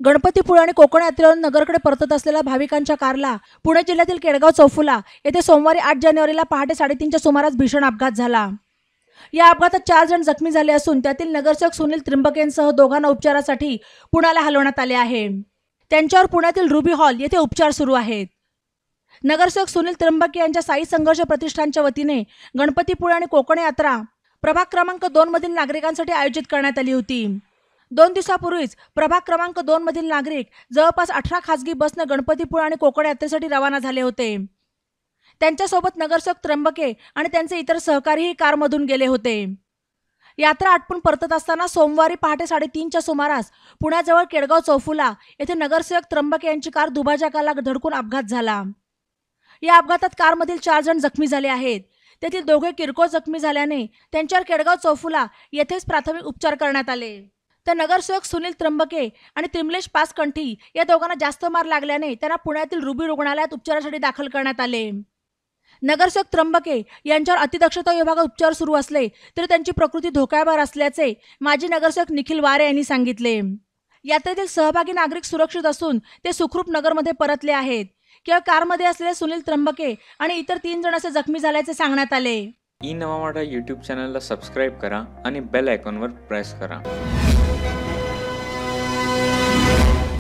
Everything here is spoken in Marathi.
गणपतीपुळे आणि कोकण यात्रेवरून नगरकडे परतत असलेल्या भाविकांच्या कारला पुणे जिल्ह्यातील केडगाव चौफुला येथे सोमवारी 8 जानेवारीला पहाटे 3:30च्या सुमारास भीषण अपघात झाला। या अपघातात 4 जण जखमी झाले असून त्यातील नगरसेवक सुनील त्र्यंबकेंसह दोघांना उपचारासाठी पुण्याला हलवण्यात आले आहे। त्यांच्यावर पुण्यातील रुबी हॉल येथे उपचार सुरू आहेत। नगरसेवक सुनील त्र्यंबके यांच्या साई संघर्ष प्रतिष्ठानच्या वतीने गणपतीपुळे आणि कोकण यात्रा प्रभाग क्रमांक 2 मधील नागरिकांसाठी आयोजित करण्यात आली होती। 2 दिवसापूर्वीच प्रभाग क्रमांक 2 मधील नागरिक जवळपास 18 खासगी बसने गणपतीपुळे आणि कोकण यात्रेसाठी रवाना झाले होते। त्यांच्यासोबत नगरसेवक त्र्यंबके आणि त्यांचे इतर सहकारीही कारमधून गेले होते। यात्रा आटपून परतत असताना सोमवारी पहाटे 3:30च्या सुमारास पुण्याजवळ केडगाव चौफुला येथे नगरसेवक त्र्यंबके यांची कार दुभाजकाला धडकून अपघात झाला। या अपघातात कारमधील 4 जण जखमी झाले आहेत। त्यातील दोघे किरकोळ जखमी झाल्याने त्यांच्यावर केडगाव चौफुला येथेच प्राथमिक उपचार करण्यात आले। तर नगरसेवक सुनील त्र्यंबके आणि त्रिमलेश पासकंठी या दोघांना जास्त मार लागल्याने त्यांना पुण्यातील रुबी रुग्णालयात उपचारासाठी दाखल करण्यात आले। नगरसेवक त्र्यंबके यांच्यावर अतिदक्षता विभागात उपचार सुरू असले तरी त्यांची प्रकृती धोक्याबाहेर असल्याचे माजी नगरसेवक निखिल वारे यांनी सांगितले। यात्रेतील सहभागी नागरिक सुरक्षित असून ते सुखरूप नगरमध्ये परतले आहेत। केवळ कारमध्ये असलेले सुनील त्र्यंबके आणि इतर 3 जण असे जखमी झाल्याचे सांगण्यात आले। ई नवा मराठा यूट्यूब चॅनलला सबस्क्राइब करा आणि बेल आयकॉनवर प्रेस करा।